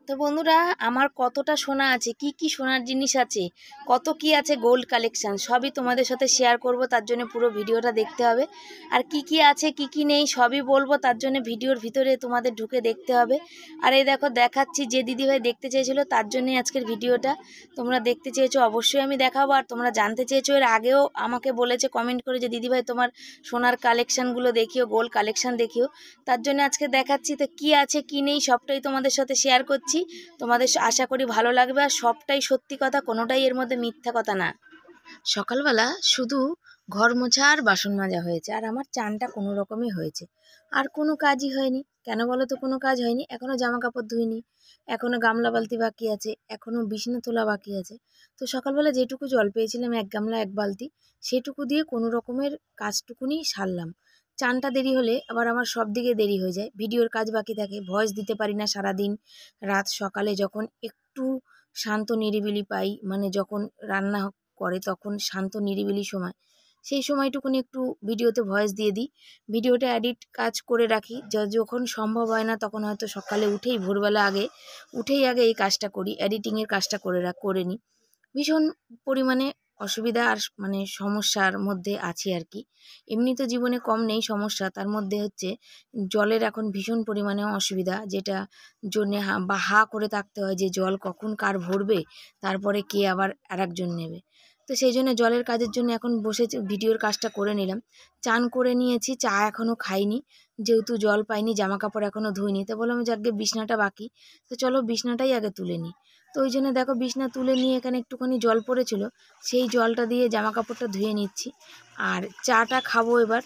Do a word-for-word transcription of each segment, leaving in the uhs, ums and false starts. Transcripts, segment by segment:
তো বন্ধুরা, আমার কতটা সোনা আছে, কি কি সোনার জিনিস আছে, কত কি আছে গোল্ড কালেকশন, সবই তোমাদের সাথে শেয়ার করব। তার জন্য পুরো ভিডিওটা দেখতে হবে। আর কি কি আছে কি কি নেই সবই বলবো, তার জন্য ভিডিওর ভিতরে তোমাদের ঢুকে দেখতে হবে। আর এই দেখো দেখাচ্ছি, যে দিদিভাই দেখতে চেয়েছিল তার জন্যই আজকের ভিডিওটা। তোমরা দেখতে চেয়েছো, অবশ্যই আমি দেখাবো। আর তোমরা জানতে চেয়েছো, এর আগেও আমাকে বলেছে কমেন্ট করে যে দিদিভাই তোমার সোনার কালেকশানগুলো দেখিও, গোল্ড কালেকশান দেখিও। তার জন্য আজকে দেখাচ্ছি। তো কি আছে কি নেই সবটাই তোমাদের সাথে শেয়ার করছি। তোমাদের আশা করি ভালো লাগবে। আর সবটাই সত্যি কথা, কোনোটাই এর মধ্যে মিথ্যা কথা না। সকালবেলা শুধু ঘর মোছা আর বাসন মাজা হয়েছে, আর আমার চানটা কোনো রকমই হয়েছে। আর কোনো কাজই হয়নি। কেন বলো তো কোনো কাজ হয়নি? এখনও জামা কাপড় ধুইনি, এখনও গামলা বালতি বাকি আছে, এখনও বিছানা তোলা বাকি আছে। তো সকালবেলা যেটুকু জল পেয়েছিলাম, এক গামলা এক বালতি, সেটুকু দিয়ে কোনো রকমের কাজটুকুনি সারলাম। চানটা দেরি হলে আবার আমার সব দিকে দেরি হয়ে যায়, ভিডিওর কাজ বাকি থাকে, ভয়েস দিতে পারি না সারাদিন। রাত সকালে যখন একটু শান্ত নিরিবিলি পাই, মানে যখন রান্না করে তখন শান্ত নিরিবিলি সময়, সেই সময়টুকুনি একটু ভিডিওতে ভয়েস দিয়ে দিই। ভিডিওটা এডিট কাজ করে রাখি, যখন সম্ভব হয় না তখন হয়তো সকালে উঠেই ভোরবেলা আগে উঠেই আগে এই কাজটা করি, এডিটিংয়ের কাজটা করে রাখ করে নিই। ভীষণ পরিমাণে অসুবিধা আর মানে সমস্যার মধ্যে আছি আর কি। এমনি তো জীবনে কম নেই সমস্যা, তার মধ্যে হচ্ছে জলের এখন ভীষণ পরিমাণে অসুবিধা, যেটা জন্যে হা বা হা করে থাকতে হয় যে জল কখন কার ভরবে, তারপরে কে আবার আর একজন নেবে। তো সেই জন্য জলের কাজের জন্য এখন বসেছি, ভিডিওর কাজটা করে নিলাম। চান করে নিয়েছি, চা এখনও খাইনি, যেহেতু জল পাইনি, জামা কাপড় এখনও ধুইনি। তো বললাম যে আগে বিছনাটা বাকি, তো চলো বিছনাটাই আগে তুলে নিই। তো ওই জন্য দেখো বিছনা তুলে নিয়ে এখানে একটুখানি জল পড়েছিল, সেই জলটা দিয়ে জামা কাপড়টা ধুয়ে নিচ্ছি। আর চাটা খাবো এবার,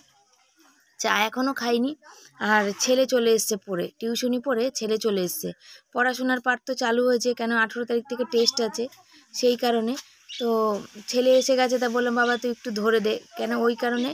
চা এখনও খাইনি। আর ছেলে চলে এসছে পড়ে, টিউশনি পড়ে ছেলে চলে এসছে। পড়াশোনার পাঠ তো চালু হয়েছে, কেন আঠেরো তারিখ থেকে টেস্ট আছে, সেই কারণে। তো ছেলে এসে গেছে, তা বললাম বাবা তুই একটু ধরে দে, কেন ওই কারণে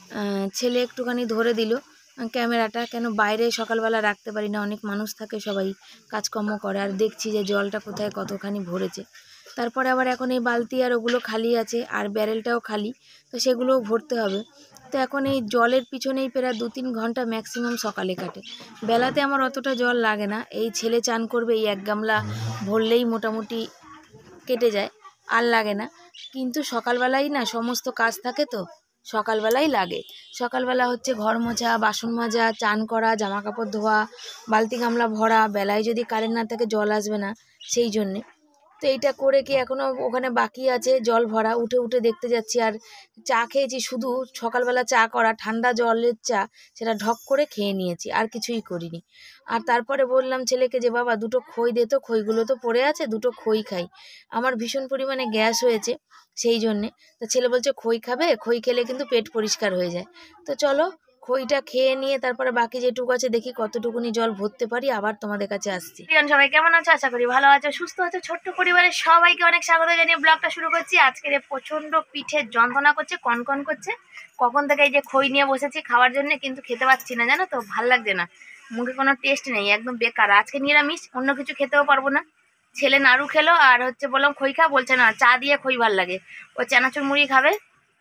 ছেলে একটুখানি ধরে দিল ক্যামেরাটা। কেন বাইরে সকালবেলা রাখতে পারি না, অনেক মানুষ থাকে, সবাই কাজকর্ম করে, আর দেখছি যে জলটা কোথায় কতখানি ভরেছে। তারপরে আবার এখন এই বালতি আর ওগুলো খালি আছে, আর ব্যারেলটাও খালি, তো সেগুলোও ভরতে হবে। তো এখন এই জলের পিছনেই প্রায় দু তিন ঘন্টা ম্যাক্সিমাম সকালে কাটে। বেলাতে আমার অতটা জল লাগে না, এই ছেলে চান করবে এই এক গামলা ভরলেই মোটামুটি কেটে যায়, আর লাগে না। কিন্তু সকালবেলাই না সমস্ত কাজ থাকে, তো সকালবেলাই লাগে। সকালবেলা হচ্ছে ঘর মোছা, বাসন মাজা, চান করা, জামা কাপড় ধোয়া, বালতি গামলা ভরা। বেলায় যদি কারেন্ট না থাকে জল আসবে না, সেই জন্যে। তো এইটা করে কি এখনও ওখানে বাকি আছে জল ভরা, উঠে উঠে দেখতে যাচ্ছি। আর চা খেয়েছি, শুধু সকালবেলা চা করা ঠান্ডা জলের চা, সেটা ঢক করে খেয়ে নিয়েছি, আর কিছুই করিনি। আর তারপরে বললাম ছেলেকে যে বাবা দুটো খই দে তো, খইগুলো তো পড়ে আছে, দুটো খই খাই। আমার ভীষণ পরিমাণে গ্যাস হয়েছে, সেই জন্যে। তো ছেলে বলছে খই খাবে, খই খেলে কিন্তু পেট পরিষ্কার হয়ে যায়। তো চলো খইটা খেয়ে নিয়ে তারপরে বাকি যেটুকু আছে দেখি কতটুকুনি জল ভরতে পারি, আবার তোমাদের কাছে আসছি। সবাই কেমন আছো? আশা করি ভালো আছো, সুস্থ আছো। ছোট্ট পরিবারের সবাইকে অনেক স্বাগত জানিয়ে ব্লগটা শুরু করছি। আজকের প্রচন্ড পিঠের যন্ত্রণা করছে, কনকন করছে, কখন থেকে এই যে খই নিয়ে বসেছি খাওয়ার জন্য, কিন্তু খেতে পাচ্ছি না, জানো তো, ভাল লাগছে না, মুখে কোনো টেস্ট নেই, একদম বেকার। আজকে নিরামিষ, অন্য কিছু খেতেও পারবো না। ছেলে নাড়ু খেলো, আর হচ্ছে বললাম খই খা, বলছে না চা দিয়ে খই ভাল লাগে, ও চানাচুর মুড়ি খাবে।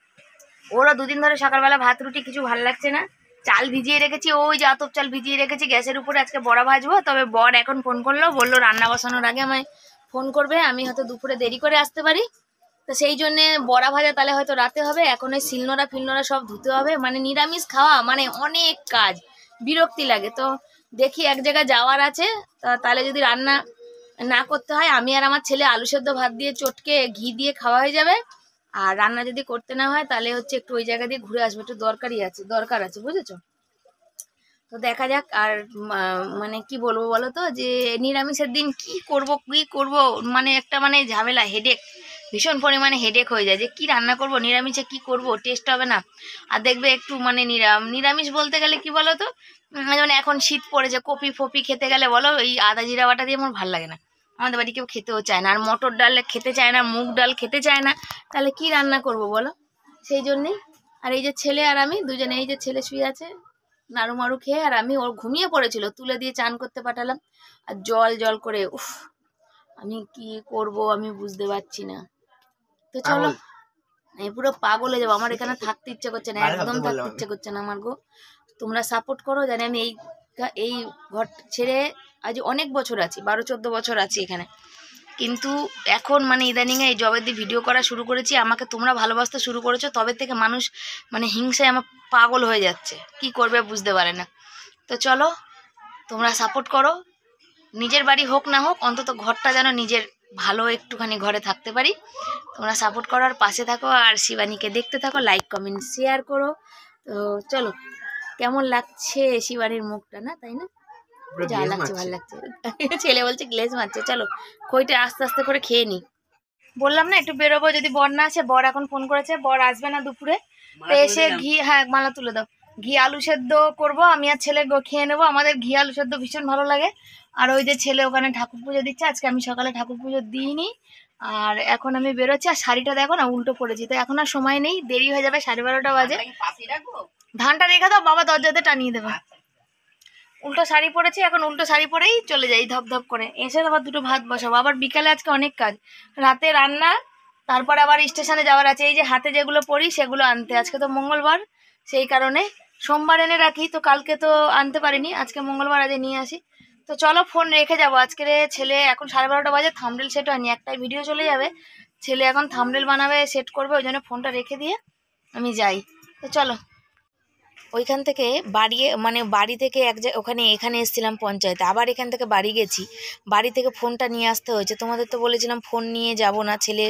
ওরা দুদিন ধরে সকালবেলা ভাত রুটি কিছু ভাল লাগছে না। চাল ভিজিয়ে রেখেছি, ওই যে আতপ চাল ভিজিয়ে রেখেছি গ্যাসের উপরে, আজকে বড়া ভাজবো। তবে বর এখন ফোন করলো, বললো রান্না বসানোর আগে আমায় ফোন করবে, আমি হয়তো দুপুরে দেরি করে আসতে পারি। তো সেই জন্যে বড়া ভাজা তাহলে হয়তো রাতে হবে। এখন ওই শিলনোড়া ফিলনোড়া সব ধুতে হবে, মানে নিরামিষ খাওয়া মানে অনেক কাজ, বিরক্তি লাগে। তো দেখি এক জায়গায় যাওয়ার আছে, তাহলে যদি রান্না না করতে হয়, আমি আর আমার ছেলে আলু সেদ্ধ ভাত দিয়ে চটকে ঘি দিয়ে খাওয়া হয়ে যাবে। আর রান্না যদি করতে না হয় তাহলে হচ্ছে একটু ওই জায়গা দিয়ে ঘুরে আসবো, একটু দরকারই আছে, দরকার আছে, বুঝেছো? তো দেখা যাক। আর মানে কি বলবো বলো তো, যে নিরামিষের দিন কি করব কি করব, মানে একটা মানে ঝামেলা, হেডেক, ভীষণ পরিমাণে হেডেক হয়ে যায়, যে কি রান্না করব, নিরামিষে কি করব, টেস্ট হবে না। আর দেখবে একটু মানে নিরাম নিরামিষ বলতে গেলে কি বলো তো, মানে এখন শীত পড়েছে, কপি ফপি খেতে গেলে বলো এই আদা জিরা বাটা দিয়ে আমার ভালো লাগে না, আমাদের বাড়ি কেউ খেতেও চায় না। আর মটর ডাল খেতে চায় না, মুগ ডাল খেতে চায় না, তাহলে কি রান্না করব বলো? সেই জন্যেই। আর এই যে ছেলে আর আমি দুজনে, এই যে ছেলে শুয়ে আছে নাড়ু মারু খেয়ে, আর আমি, ওর ঘুমিয়ে পড়েছিল, তুলে দিয়ে চান করতে পাঠালাম। আর জল জল করে উফ, আমি কি করব আমি বুঝতে পারছি না। তো চলো, এই পুরো পাগল হয়ে যাবো, আমার এখানে থাকতে ইচ্ছে করছে না, একদম থাকতে ইচ্ছে করছে না আমার গো। তোমরা সাপোর্ট করো, জানি আমি এই এই ঘর ছেড়ে আজ অনেক বছর আছি, বারো চোদ্দো বছর আছি এখানে। কিন্তু এখন মানে ইদানিংয়ে এই জবের দিয়ে ভিডিও করা শুরু করেছি, আমাকে তোমরা ভালোবাসতে শুরু করেছো, তবে থেকে মানুষ মানে হিংসায় আমার পাগল হয়ে যাচ্ছে, কি করবে বুঝতে পারে না। তো চলো তোমরা সাপোর্ট করো, নিজের বাড়ি হোক না হোক অন্তত ঘরটা যেন নিজের ভালো একটুখানি ঘরে থাকতে পারি। তোমরা সাপোর্ট করো আর পাশে থাকো, আর শিবানীকে দেখতে থাকো, লাইক কমেন্ট শেয়ার করো। তো চলো, কেমন লাগছে শিবানীর মুখটা, না তাই না? যা লাগছে ভালো লাগছে। ছেলে বলছে গ্লেজ মারছে। চলো খইটা আস্তে আস্তে করে খেয়ে নি। বললাম না একটু বেরোবো, যদি বর না আসে। বর এখন ফোন করেছে, বর আসবে না দুপুরে। তো এসে ঘি, হ্যাঁ মালা তুলে দাও, ঘি আলু সেদ্ধ করবো আমি আর ছেলে খেয়ে নেবো। আমাদের ঘি আলু সেদ্ধ ভীষণ ভালো লাগে। আর ওই যে ছেলে ওখানে ঠাকুর পুজো দিচ্ছে, আজকে আমি সকালে ঠাকুর পুজো দিইনি। আর এখন আমি বেরোচ্ছি, আর শাড়িটা দেখো না উল্টো পড়েছি, তো এখন আর সময় নেই, দেরি হয়ে যাবে, সাড়ে বারোটা বাজে। ধানটা রেখে দাও, বাবা দরজাতে টানিয়ে দেবে। উল্টো শাড়ি পরেছি, এখন উল্টো শাড়ি পরেই চলে যাই ধপ ধপ করে। এসে আবার দুটো ভাত বসাবো, আবার বিকালে আজকে অনেক কাজ, রাতে রান্না, তারপর আবার স্টেশনে যাওয়ার আছে। এই যে হাতে যেগুলো পরি সেগুলো আনতে, আজকে তো মঙ্গলবার, সেই কারণে সোমবার এনে রাখি, তো কালকে তো আনতে পারিনি, আজকে মঙ্গলবার আজ নিয়ে আসি। তো চলো ফোন রেখে যাবো। আজকে ছেলে এখন সাড়ে বারোটা বাজে, থাম্বনেল সেট হয়নি, একটাই ভিডিও চলে যাবে, ছেলে এখন থাম্বনেল বানাবে, সেট করবে, ওই জন্য ফোনটা রেখে দিয়ে আমি যাই। তো চলো, ওইখান থেকে বাড়ি মানে বাড়ি থেকে এক জায়গায় ওখানে এখানে এসেছিলাম পঞ্চায়েতে, আবার এখান থেকে বাড়ি গেছি, বাড়ি থেকে ফোনটা নিয়ে আসতে হয়েছে। তোমাদের তো বলেছিলাম ফোন নিয়ে যাব না, ছেলে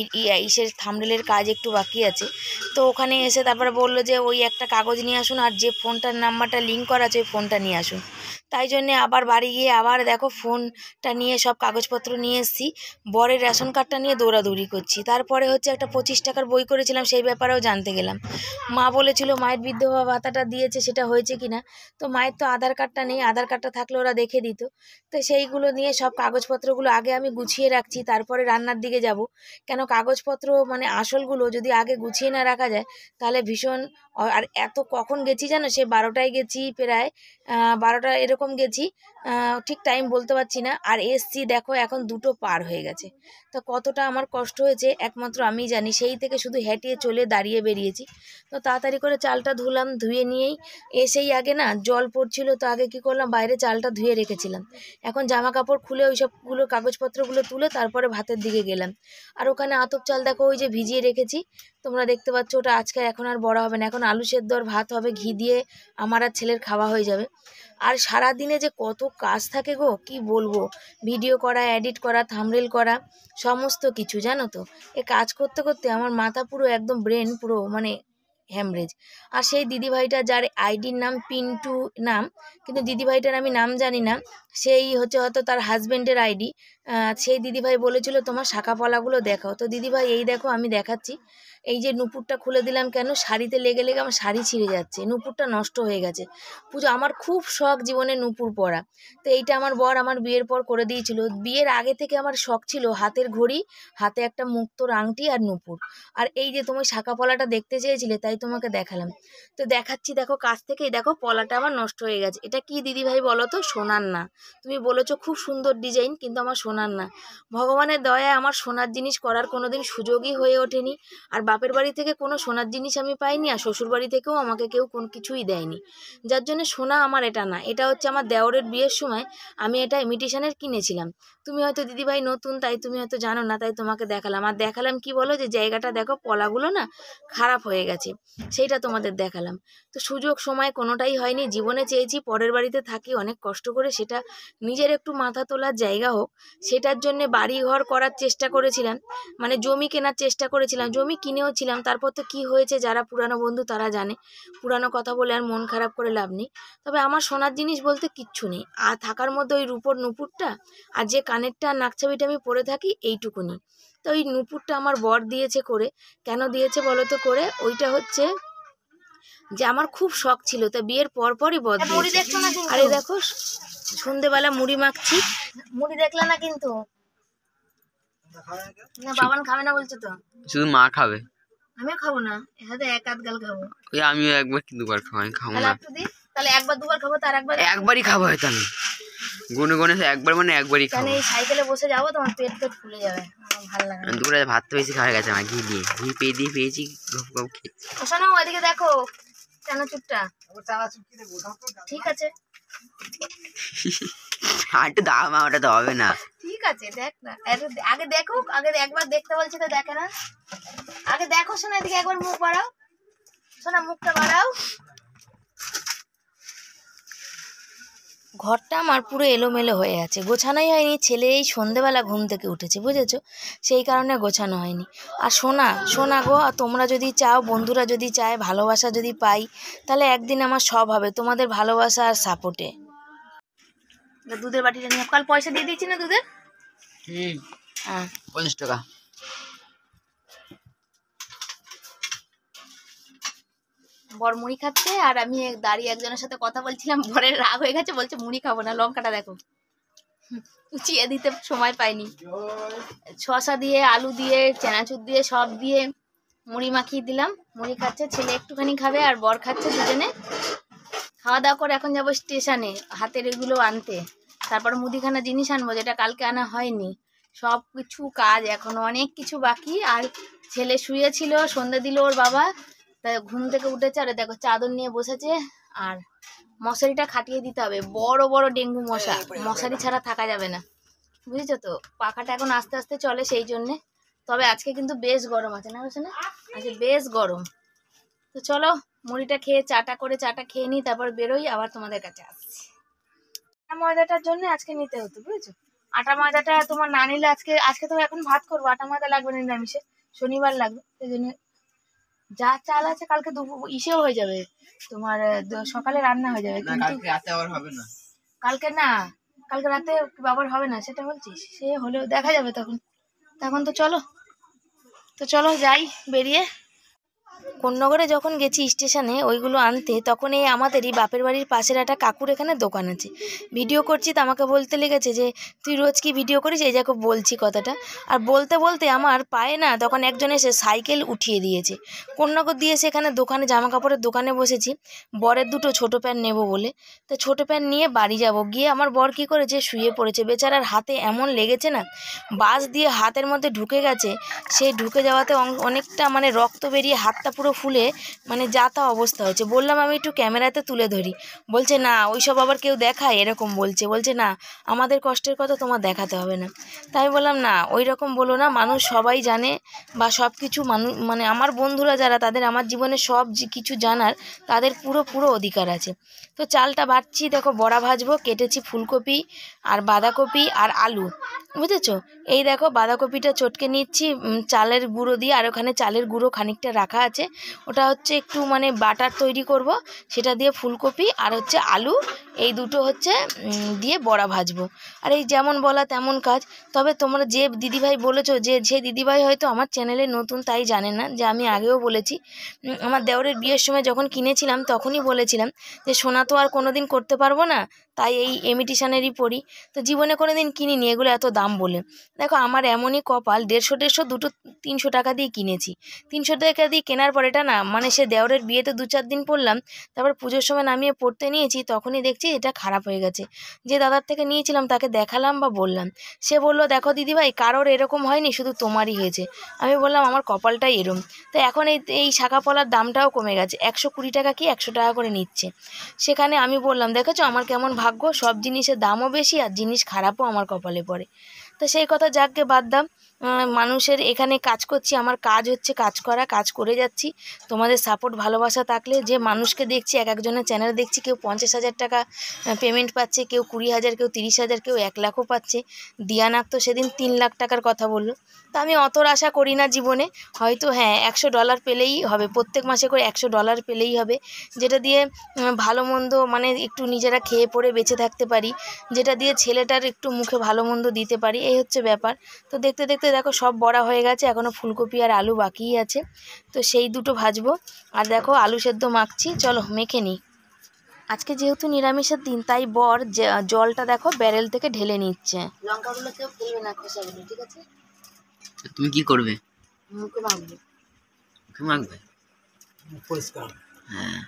ইসের থাম্বনেলের কাজ একটু বাকি আছে। তো ওখানে এসে তারপরে বললো যে ওই একটা কাগজ নিয়ে আসুন, আর যে ফোনটার নাম্বারটা লিঙ্ক করা আছে ওই ফোনটা নিয়ে আসুন। তাই জন্যে আবার বাড়ি গিয়ে আবার দেখো ফোনটা নিয়ে সব কাগজপত্র নিয়ে এসেছি, বরের রেশন কার্ডটা নিয়ে দৌড়াদৌড়ি করছি। তারপরে হচ্ছে একটা পঁচিশ টাকার বই করেছিলাম, সেই ব্যাপারেও জানতে গেলাম। মা বলেছিল মায়ের বিধবা ভাতাটা দিয়েছে, সেটা হয়েছে কিনা। তো মায়ের তো আধার কার্ডটা নেই, আধার কার্ডটা থাকলে ওরা দেখে দিত। তো সেইগুলো নিয়ে সব কাগজপত্রগুলো আগে আমি গুছিয়ে রাখছি, তারপরে রান্নার দিকে যাব। কেন কাগজপত্র মানে আসলগুলো যদি আগে গুছিয়ে না রাখা যায় তাহলে ভীষণ। আর এত কখন গেছি জানো, সে বারোটায় গেছি, প্রায় বারোটা এরকম গেছি, ঠিক টাইম বলতে পারছি না। আর এসছি দেখো এখন দুটো পার হয়ে গেছে। তা কতটা আমার কষ্ট হয়েছে একমাত্র আমি জানি, সেই থেকে শুধু হেঁটিয়ে চলে দাঁড়িয়ে বেরিয়েছি। তো তাড়াতাড়ি করে চালটা ধুলাম, ধুয়ে নিয়েই এসেই আগে না জল পড়ছিল, তো আগে কি করলাম বাইরে চালটা ধুয়ে রেখেছিলাম, এখন জামা কাপড় খুলে ওই সবগুলো কাগজপত্রগুলো তুলে তারপরে ভাতের দিকে গেলাম। আর ওখানে আতপ চাল দেখো ওই যে ভিজিয়ে রেখেছি, তোমরা দেখতে পাচ্ছ, ওটা আজকে এখন আর বড় হবে না, এখন আলু সেদ্ধ আর ভাত হবে, ঘি দিয়ে আমার আর ছেলের খাওয়া হয়ে যাবে। আর সারাদিনে যে কত কাজ থাকে গো, কি বলবো, ভিডিও করা, এডিট করা, থাম্বনেল করা, সমস্ত কিছু জানো তো। এ কাজ করতে করতে আমার মাথা পুরো একদম ব্রেন পুরো মানে হ্যামরেজ। আর সেই দিদিভাইটা যার আইডির নাম পিন্টু নাম, কিন্তু দিদিভাইটার আমি নাম জানি না, সেই হচ্ছে হয়তো তার হাজব্যান্ডের আইডি। সেই দিদিভাই বলেছিল তোমার শাঁখাপলাগুলো দেখাও। তো দিদিভাই এই দেখো আমি দেখাচ্ছি, এই যে নুপুরটা খুলে দিলাম, কেন শাড়িতে লেগে লেগে আমার শাড়ি ছিঁড়ে যাচ্ছে, নুপুরটা নষ্ট হয়ে গেছে। পুজো আমার খুব শখ জীবনে নুপুর পরা, তো এইটা আমার বর আমার বিয়ের পর করে দিয়েছিল। বিয়ের আগে থেকে আমার শখ ছিল হাতের ঘড়ি, হাতে একটা মুক্তোর আংটি আর নুপুর। আর এই যে তুমি শাঁখা পলাটা দেখতে চেয়েছিলে তাই তোমাকে দেখালাম। তো দেখাচ্ছি দেখো কাছ থেকেই, দেখো পলাটা আমার নষ্ট হয়ে গেছে। এটা কি দিদিভাই বলো তো? সোনার না। তুমি বলেছো খুব সুন্দর ডিজাইন, কিন্তু আমার সোনার না। ভগবানের দয়ায় আমার সোনার জিনিস করার কোনোদিন সুযোগই হয়ে ওঠেনি। আর বাপের বাড়ি থেকে কোনো সোনার জিনিস আমি পাইনি, আর শ্বশুর বাড়ি থেকেও আমাকে কেউ কোনো কিছুই দেয়নি, যার জন্য সোনা আমার এটা না। এটা হচ্ছে আমার দেওরের বিয়ের সময় আমি এটা ইমিটেশনের কিনেছিলাম। তুমি হয়তো দিদিভাই নতুন, তাই তুমি হয়তো জানো না, তাই তোমাকে দেখালাম। আর দেখালাম কি বলো, যে জায়গাটা দেখো পলাগুলো না খারাপ হয়ে গেছে, সেইটা তোমাদের দেখালাম। তো সুযোগ সময় কোনোটাই হয়নি। জীবনে চেয়েছি পরের বাড়িতে থাকি অনেক কষ্ট করে, সেটা নিজের একটু মাথা তোলার জায়গা হোক, সেটার জন্য বাড়ি ঘর করার চেষ্টা করেছিলাম, মানে জমি কেনার চেষ্টা করেছিলাম, জমি কিনেও ছিলাম। তারপর তো কি হয়েছে যারা পুরানো বন্ধু তারা জানে, পুরানো কথা বলে আর মন খারাপ করে লাভ নেই। তবে আমার সোনার জিনিস বলতে কিচ্ছু নেই, আর থাকার মধ্যে ওই রূপোর নুপুরটা আর যে কানেরটা আর নাকছাবিটা আমি পরে থাকি এইটুকুনি। তো ওই নুপুরটা আমার বর দিয়েছে করে। কেন দিয়েছে বলো তো করে? ওইটা হচ্ছে যে আমার খুব শখ ছিল, তা বিয়ের পর পরই বর দিয়েছে। আরে দেখো সন্ধেবেলা মুড়ি মাখছি, মুড়ি দেখলে না কিন্তু, না বাবান খাবে না বলছে, তো শুধু মা খাবে, আমিও খাবো না, হাতে এক আধ গাল খাবো। ওই আমিও একবার কি দুবার খাবো, আমি খাবো না। তাহলে একবার দুবার খাবো, তার একবার একবারই খাবো হয়তো, আমি গুনে গুনে একবার মানে একবারই খাবো। এই সাইকেলে বসে যাবো, তোমার পেট পেট ফুলে যাবে, ভালো লাগে না। দুপুরে ভাত তো বেশি খাওয়া গেছে আমার, ঘি দিয়ে ঘি পেয়ে দিয়ে পেয়েছি, গপ গপ খেয়েছি। শোনো ওইদিকে দেখো চানাচুরটা, ঠিক আছে। একটু দাও মা, ওটা তো হবে না। ঠিক আছে দেখ না, এর- আগে দেখুক, আগে একবার দেখতে বলছি তো দেখে না। আগে দেখো শোনা, এদিকে একবার মুখ বাড়াও শোনা, মুখটা বাড়াও। ঘরটা আমার পুরো এলোমেলো হয়ে আছে, গোছানোই হয়নি। ছেলে এই সন্ধেবেলা ঘুম থেকে উঠেছে, বুঝেছো, সেই কারণে গোছানো হয়নি। আর সোনা সোনা গো, আর তোমরা যদি চাও, বন্ধুরা যদি চায়, ভালোবাসা যদি পাই, তাহলে একদিন আমার সব হবে তোমাদের ভালোবাসা আর সাপোর্টে। দুধের বাটিটা নিয়ে কাল পয়সা দিয়ে দিচ্ছি না দুধের। হুম, হ্যাঁ পঞ্চাশ টাকা। বর মুড়ি খাচ্ছে, আর আমি দাঁড়িয়ে একজনের সাথে কথা বলছিলাম, বরের রাগ হয়ে গেছে, বলছে মুড়ি খাবো না। লঙ্কাটা দেখো, উচিয়ে দিতে সময় পাইনি। শসা দিয়ে, আলু দিয়ে, চানাচুর দিয়ে, সব দিয়ে মুড়ি মাখিয়ে দিলাম। মুড়ি খাচ্ছে, ছেলে একটুখানি খাবে আর বর খাচ্ছে, দুজনে খাওয়া দাওয়া করে এখন যাবো স্টেশনে হাতের এগুলো আনতে। তারপর মুদিখানা জিনিস আনবো, যেটা কালকে আনা হয়নি। সব কিছু কাজ এখনো অনেক কিছু বাকি। আর ছেলে শুয়েছিল, সন্ধ্যে দিল ওর বাবা, তা ঘুম থেকে উঠেছে, আর দেখো চাদর নিয়ে বসেছে। আর মশারিটা খাটিয়ে দিতে হবে, বড় বড় ডেঙ্গু মশা, মশারি ছাড়া থাকা যাবে না, বুঝেছো তো। পাখাটা এখন আস্তে আস্তে চলে সেই জন্যে। তবে আজকে কিন্তু বেশ গরম আছে না, বুঝছো না, আজকে বেশ গরম। তো চলো মুড়িটা খেয়ে, চাটা করে চাটা খেয়ে নিই, তারপর বেরোই, আবার তোমাদের কাছে আসছি। আটা ময়দাটার জন্য আজকে নিতে হতো, বুঝেছো। আটা ময়দাটা তোমার না নিলে, আজকে আজকে তো এখন ভাত করবো, আটা ময়দা লাগবে না নিরামিষে, শনিবার লাগবে, সেই জন্য যা চাল আছে কালকে দুপুর ইসেও হয়ে যাবে, তোমার আহ, সকালে রান্না হয়ে যাবে। কিন্তু রাতে আবার হবে না। কালকে না, কালকে রাতে বাবার হবে না, সেটা বলছিস, সে হলেও দেখা যাবে তখন। তখন তো চলো, তো চলো যাই বেরিয়ে। কোন্নগরে যখন গেছি স্টেশনে ওইগুলো আনতে, তখন এই আমাদেরই বাপের বাড়ির পাশের একটা কাকুর এখানে দোকান আছে। ভিডিও করছি তো আমাকে বলতে লেগেছে যে তুই রোজ কি ভিডিও করিস, এই যাকে বলছি কথাটা। আর বলতে বলতে আমার পায়ে না তখন একজন এসে সাইকেল উঠিয়ে দিয়েছে। কোন্নগর দিয়ে সেখানে দোকানে, জামা কাপড়ের দোকানে বসেছি, বরের দুটো ছোটো প্যান্ট নেবো বলে। তো ছোটো প্যান্ট নিয়ে বাড়ি যাব, গিয়ে আমার বর কী করেছে, শুয়ে পড়েছে। বেচারার হাতে এমন লেগেছে না, বাস দিয়ে হাতের মধ্যে ঢুকে গেছে। সেই ঢুকে যাওয়াতে অনেকটা মানে রক্ত বেরিয়ে হাতটা পুরো ফুলে মানে যা তা অবস্থা হয়েছে। বললাম আমি একটু ক্যামেরাতে তুলে ধরি, বলছে না ওইসব আবার কেউ দেখায়, এরকম বলছে। বলছে না আমাদের কষ্টের কথা তোমার দেখাতে হবে না। তাই বললাম না ওই রকম বলো না, মানুষ সবাই জানে বা সব কিছু মানুষ মানে আমার বন্ধুরা যারা, তাদের আমার জীবনে সব কিছু জানার তাদের পুরো পুরো অধিকার আছে। তো চালটা বাটছি, দেখো বড়া ভাজবো, কেটেছি ফুলকপি আর বাঁধাকপি আর আলু, বুঝেছো। এই দেখো বাঁধাকপিটা চটকে নিচ্ছি চালের গুঁড়ো দিয়ে, আর ওখানে চালের গুঁড়ো খানিকটা রাখা আছে, ওটা হচ্ছে একটু মানে বাটার তৈরি করব, সেটা দিয়ে ফুলকপি আর হচ্ছে আলু এই দুটো হচ্ছে দিয়ে বড়া ভাজবো। আর এই যেমন বলা তেমন কাজ। তবে তোমরা যে দিদিভাই বলেছো, যে যে দিদিভাই হয়তো আমার চ্যানেলে নতুন, তাই জানে না যে আমি আগেও বলেছি, আমার দেওরের বিয়ের সময় যখন কিনেছিলাম তখনই বলেছিলাম যে সোনা তো আর কোনো দিন করতে পারবো না, তাই এই ইমিটেশনেরই পরি। তো জীবনে কোনো দিন কিনিনি এগুলো এত দাম বলে। দেখো আমার এমনই কপাল, দেড়শো দেড়শো দুটো তিনশো টাকা দিয়ে কিনেছি। তিনশো টাকা দিয়ে কেনার পর এটা না মানে সে দেওরের বিয়েতে দু চার দিন পরলাম, তারপর পুজোর সময় নামিয়ে পড়তে নিয়েছি, তখনই দেখছি এটা খারাপ হয়ে গেছে। যে দাদার থেকে নিয়েছিলাম তাকে দেখালাম বা বললাম, সে বলল দেখো দিদিভাই কারোর এরকম হয়নি, শুধু তোমারই হয়েছে। আমি বললাম আমার কপালটাই এরম। তো এখন এই এই শাঁখা পলার দামটাও কমে গেছে, একশো কুড়ি টাকা কি একশো টাকা করে নিচ্ছে। সেখানে আমি বললাম দেখেছো আমার কেমন ভাগ্য, সব জিনিসের দামও বেশি আর জিনিস খারাপও আমার কপালে পড়ে। তো সেই কথা যাকগে বাদ দাম, মানুষের এখানে কাজ করছি, আমার কাজ হচ্ছে কাজ করা, কাজ করে যাচ্ছি। তোমাদের সাপোর্ট ভালোবাসা থাকলে, যে মানুষকে দেখছি এক একজনের চ্যানেল দেখছি, কেউ পঞ্চাশ হাজার টাকা পেমেন্ট পাচ্ছে, কেউ কুড়ি হাজার, কেউ তিরিশ হাজার, কেউ এক লাখও পাচ্ছে। দিয়ানাক তো সেদিন তিন লাখ টাকার কথা বললো। তা আমি অতর আশা করি না জীবনে, হয়তো হ্যাঁ একশো ডলার পেলেই হবে, প্রত্যেক মাসে করে একশো ডলার পেলেই হবে, যেটা দিয়ে ভালো মন্দ মানে একটু নিজেরা খেয়ে পড়ে বেঁচে থাকতে পারি, যেটা দিয়ে ছেলেটার একটু মুখে ভালো মন্দ দিতে পারি, এই হচ্ছে ব্যাপার। তো দেখতে দেখতে দেখো সব বড়া হয়ে গেছে, এখনও ফুলকপি আর আলু বাকিই আছে, তো সেই দুটো ভাজবো। আর দেখো আলু সেদ্ধ মাখছি, চলো মেখে নিই। আজকে যেহেতু নিরামিষের দিন, তাই বর জলটা দেখো ব্যারেল থেকে ঢেলে নিচ্ছে। লঙ্কাগুলো কেউ ফেলবে না, খোসাগুলো, ঠিক আছে। তুমি কি করবে? মুখে মাখবে। মুখে মাখবে? পরিষ্কার। হ্যাঁ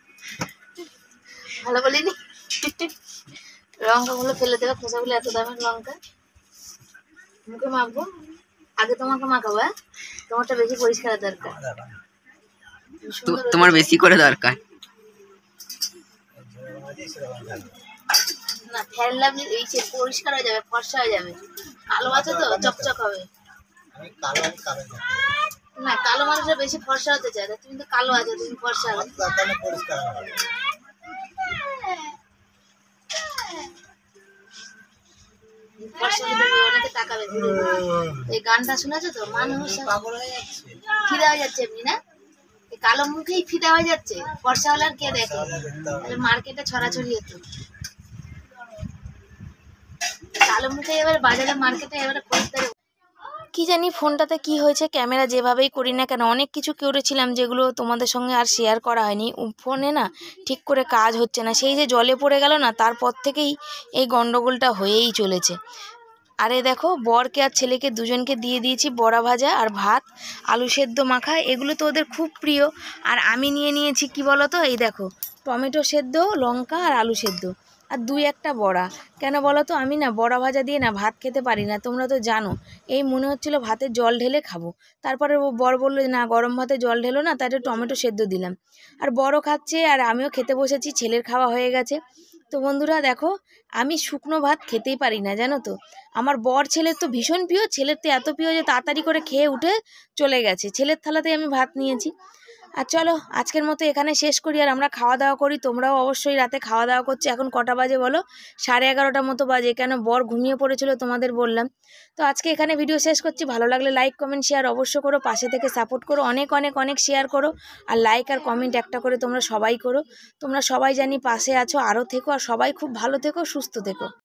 ভালো বলিনি, লঙ্কাগুলো ফেলে দেবে, খোসাগুলো এত দামের লঙ্কা। মুখে মাখবো, আগে তোমাকে মাখাবো, হ্যাঁ তোমারটা বেশি পরিষ্কার দরকার, তোমার বেশি করে দরকার। না ফেয়ার লাভলি এই যে পরিষ্কার হয়ে যাবে, ফর্সা হয়ে যাবে। কালো আছে তো চকচক হবে। আমি কালো আমি কালো না। না কালো মানুষরা বেশি ফর্সা হতে চায়, তা তুমি তো কালো আছো, তুমি ফর্সা হবে। আমার তাহলে পরিষ্কার হবে। ফর্সা হলে তুমি অনেকে তাকাবে ঘুরে ঘুরে। এই গানটা শুনেছো তো? মানুষ পাগল হয়ে যাচ্ছে। ফিদা হয়ে যাচ্ছে এমনি না, এই কালো মুখেই ফিদা হয়ে যাচ্ছে। ফর্সা হলে আর কে দেখে? তাহলে মার্কেটে ছড়াছড়ি হতো। কালো মুখে এবার বাজারে মার্কেটে এবারে খরিদ্দারি। কি জানি ফোনটাতে কি হয়েছে, ক্যামেরা যেভাবেই করি না কেন অনেক কিছু করেছিলাম যেগুলো তোমাদের সঙ্গে আর শেয়ার করা হয়নি। ফোনে না ঠিক করে কাজ হচ্ছে না, সেই যে জলে পড়ে গেল না, তারপর থেকেই এই গন্ডগোলটা হয়েই চলেছে। আরে দেখো বরকে আর ছেলেকে দুজনকে দিয়ে দিয়েছি বড়া ভাজা আর ভাত, আলু সেদ্ধ মাখা, এগুলো তো ওদের খুব প্রিয়। আর আমি নিয়ে নিয়েছি কি বলো তো, এই দেখো টমেটো সেদ্ধ, লঙ্কা আর আলু সেদ্ধ আর দুই একটা বড়া। কেন বলো তো, আমি না বড়া ভাজা দিয়ে না ভাত খেতে পারি না, তোমরা তো জানো। এই মনে হচ্ছিলো ভাতে জল ঢেলে খাবো, তারপরে ও বর বললো না গরম ভাতে জল ঢেলো না, তাই টমেটো সেদ্ধ দিলাম। আর বড়ও খাচ্ছে আর আমিও খেতে বসেছি, ছেলের খাওয়া হয়ে গেছে। তো বন্ধুরা দেখো, আমি শুকনো ভাত খেতেই পারি না জানো তো। আমার বর ছেলের তো ভীষণ প্রিয়, ছেলের তো এত প্রিয় যে তাড়াতাড়ি করে খেয়ে উঠে চলে গেছে, ছেলের থালাতেই আমি ভাত নিয়েছি। আর চলো আজকের মতো এখানে শেষ করি, আর আমরা খাওয়া দাওয়া করি। তোমরাও অবশ্যই রাতে খাওয়া দাওয়া করছো। এখন কটা বাজে বলো? সাড়ে এগারোটার মতো বাজে। কেন বর ঘুমিয়ে পড়েছিল তোমাদের বললাম। তো আজকে এখানে ভিডিও শেষ করছি। ভালো লাগলে লাইক কমেন্ট শেয়ার অবশ্য করো, পাশে থেকে সাপোর্ট করো, অনেক অনেক অনেক শেয়ার করো। আর লাইক আর কমেন্ট একটা করে তোমরা সবাই করো। তোমরা সবাই জানি পাশে আছো, আরও থেকো, আর সবাই খুব ভালো থেকো, সুস্থ থেকো।